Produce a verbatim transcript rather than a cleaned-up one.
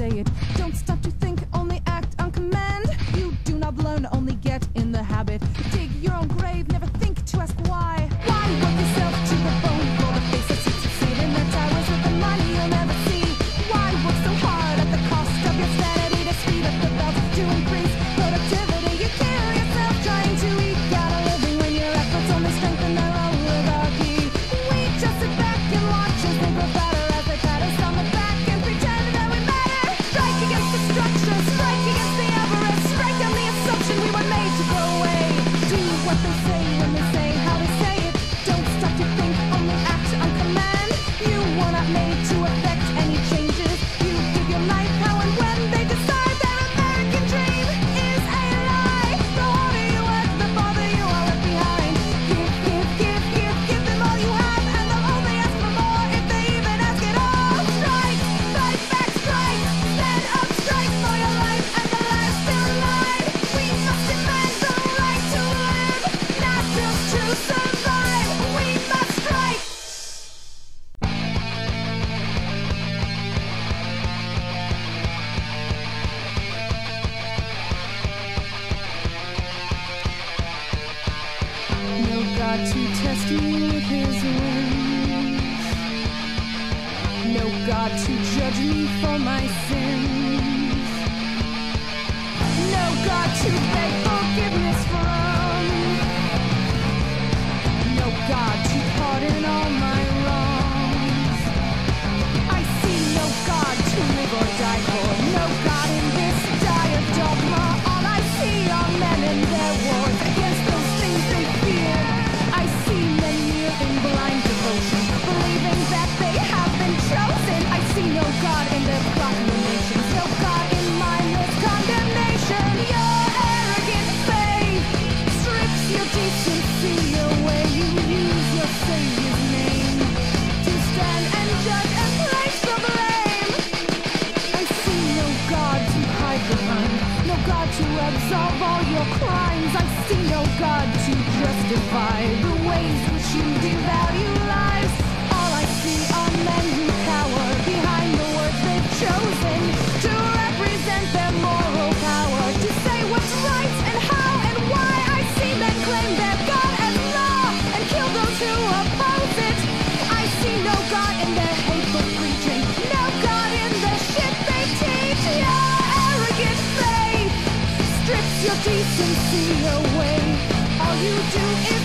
say it. Don't stop to think, only act on command. You do not learn, only get in the habit. Dig your own grave, never think to ask why. Why work yourself to the bone for the face that succeed in the towers with the money you'll never see? Why work so hard at the cost of your sanity to speed up the belt to increase productivity? You kill yourself trying to eke out a living when your efforts only strengthen their oligarchy. We just sit back and watch as they grow fatter as they pat us on the back and pretend that we matter. Strike against the structure, strike against the avarice, strike down the assumption we were made to go away. Do what they say when they say how they say it. Don't stop to think, only act on command. You were not made to affect any changes. You give your life how and when they decide their American dream is a lie. The harder you work, the farther you are left behind. Give, give, give, give, give them all you have, and they'll only ask for more if they even ask at all. Strike, fight back, strike, stand up, strike for your life and the life still alive. We must demand the right to live, not just to survive. We must strike. No God to test me with his wings. No God to judge me for my sins. No God to beg forgiveness from. No God to pardon all my wrongs. I see no God to live or die for. No God in this dire dogma. All I see are men and their wars against those things they fear. I see men kneel in blind devotion, believing that they have been chosen. I see no God in their proclamations, no God in mindless condemnation. Your arrogant faith strips your decency away. You use your Savior's name to stand and judge and place the blame. I see no God to hide behind, no God to absolve all your crimes. I see no God to justify the ways which you devalue lives. All I see are men who cower behind the words they've chosen to represent their moral power, to say what's right and how and why. I see men claim their God as law and kill those who oppose it. I see no God in their hateful preaching, no God in the shit they teach. Your arrogant faith strips your decency away. All you do is